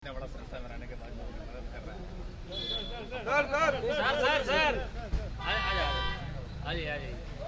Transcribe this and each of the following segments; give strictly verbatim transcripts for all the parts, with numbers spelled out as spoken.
बड़ा संस्था में रहने के बाद मदद कर रहा है। सर सर सर आ जाइए आ जाइए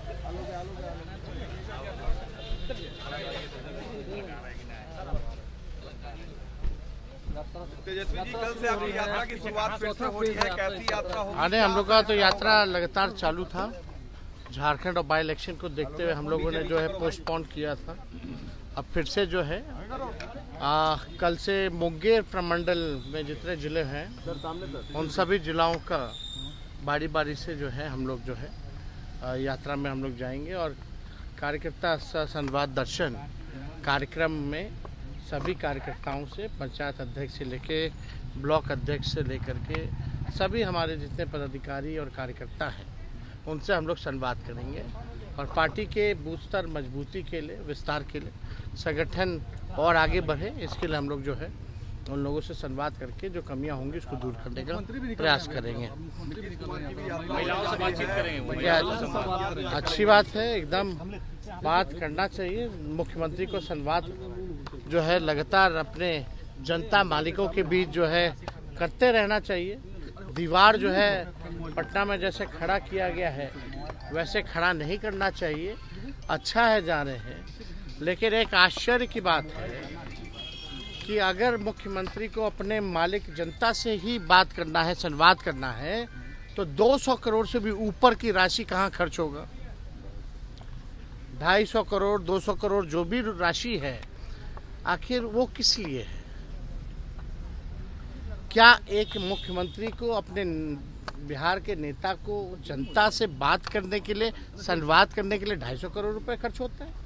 तेजस्वी जी, कल से आपकी यात्रा की शुरुआत फिर से हो रही है, कैसी यात्रा होगी? हाँ, हम लोग का तो यात्रा लगातार चालू था। झारखंड और बाई इलेक्शन को देखते हुए हम लोगों ने जो है पोस्टपोन किया था। अब फिर से जो है आ, कल से मुंगेर प्रमंडल में जितने जिले हैं उन सभी जिलों का बारी बारी से जो है हम लोग जो है आ, यात्रा में हम लोग जाएंगे और कार्यकर्ता संवाद दर्शन कार्यक्रम में सभी कार्यकर्ताओं से पंचायत अध्यक्ष से लेके ब्लॉक अध्यक्ष से लेकर के सभी हमारे जितने पदाधिकारी और कार्यकर्ता हैं उनसे हम लोग संवाद करेंगे और पार्टी के बूथ स्तर मजबूती के लिए, विस्तार के लिए, संगठन और आगे बढ़े इसके लिए हम लोग जो है उन लोगों से संवाद करके जो कमियां होंगी उसको दूर करने का प्रयास करेंगे। महिलाओं से बातचीत करेंगे। अच्छी बात है, एकदम बात करना चाहिए। मुख्यमंत्री को संवाद जो है लगातार अपने जनता मालिकों के बीच जो है करते रहना चाहिए। दीवार जो है पटना में जैसे खड़ा किया गया है वैसे खड़ा नहीं करना चाहिए। अच्छा है जा रहे हैं, लेकिन एक आश्चर्य की बात है कि अगर मुख्यमंत्री को अपने मालिक जनता से ही बात करना है, संवाद करना है, तो दो सौ करोड़ से भी ऊपर की राशि कहाँ खर्च होगा? ढाई सौ करोड़, दो सौ करोड़ जो भी राशि है, आखिर वो किस लिए है? क्या एक मुख्यमंत्री को अपने बिहार के नेता को जनता से बात करने के लिए, संवाद करने के लिए ढाई सौ करोड़ रुपए खर्च होता है?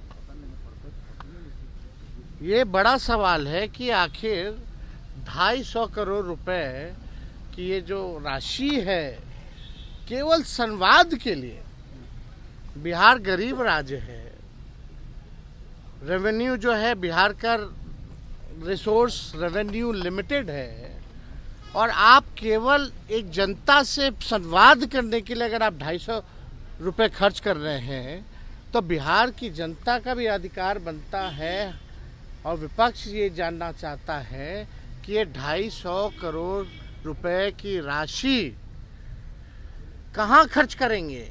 ये बड़ा सवाल है कि आखिर ढाई सौ करोड़ रुपए की ये जो राशि है केवल संवाद के लिए। बिहार गरीब राज्य है, रेवेन्यू जो है बिहार का रिसोर्स रेवेन्यू लिमिटेड है और आप केवल एक जनता से संवाद करने के लिए अगर आप ढाई सौ रुपये खर्च कर रहे हैं तो बिहार की जनता का भी अधिकार बनता है और विपक्ष ये जानना चाहता है कि ये ढाई सौ करोड़ रुपए की राशि कहाँ खर्च करेंगे?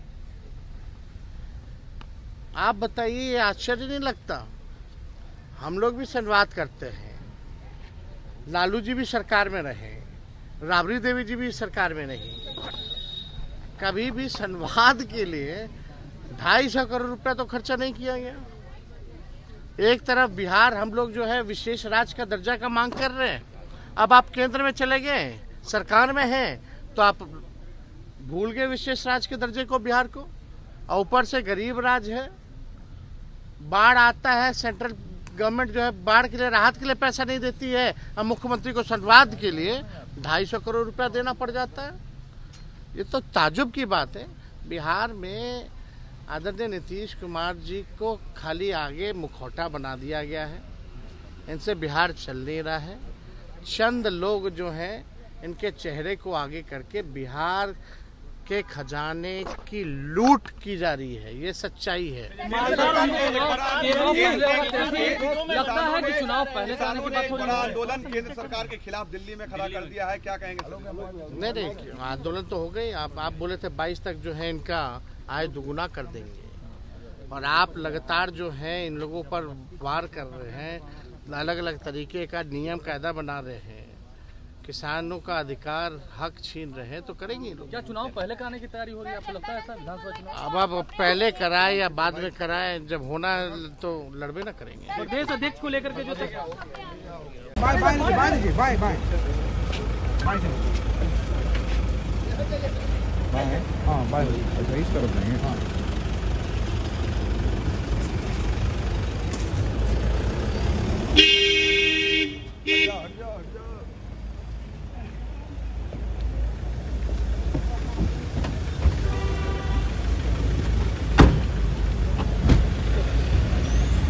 आप बताइए, ये आश्चर्य नहीं लगता? हम लोग भी संवाद करते हैं, लालू जी भी सरकार में रहे, राबड़ी देवी जी भी सरकार में नहीं, कभी भी संवाद के लिए ढाई सौ करोड़ रुपया तो खर्चा नहीं किया गया। एक तरफ बिहार हम लोग जो है विशेष राज्य का दर्जा का मांग कर रहे हैं, अब आप केंद्र में चले गए, सरकार में हैं, तो आप भूल गए विशेष राज्य के दर्जे को बिहार को, और ऊपर से गरीब राज्य है, बाढ़ आता है, सेंट्रल गवर्नमेंट जो है बाढ़ के लिए राहत के लिए पैसा नहीं देती है, अब मुख्यमंत्री को संवाद के लिए ढाई सौ करोड़ रुपया देना पड़ जाता है। ये तो ताजुब की बात है। बिहार में आदरणीय नीतीश कुमार जी को खाली आगे मुखौटा बना दिया गया है, इनसे बिहार चल नहीं रहा है। चंद लोग जो हैं इनके चेहरे को आगे करके बिहार के खजाने की लूट की जा रही है, ये सच्चाई है। लगता है कि चुनाव पहले से आने के बाद बड़ा आंदोलन केंद्र सरकार के खिलाफ दिल्ली में खड़ा कर दिया है, क्या कहेंगे? नहीं नहीं, आंदोलन तो हो गई। आप आप बोले थे बाईस तक जो है इनका आय दुगुना कर देंगे और आप लगातार जो है इन लोगों पर वार कर रहे हैं, अलग अलग तरीके का नियम कायदा बना रहे हैं, किसानों का अधिकार हक छीन रहे हैं, तो करेंगे लोग। क्या चुनाव पहले कराने की तैयारी हो रही है, आपको लगता है ऐसा विधानसभा चुनाव? अब अब पहले कराए या बाद में कराए, जब होना तो लड़बे ना करेंगे। प्रदेश अध्यक्ष को लेकर के जो bye bye bye bye bye हाँ बाय, अच्छा इस तरफ जाएंगे। हाँ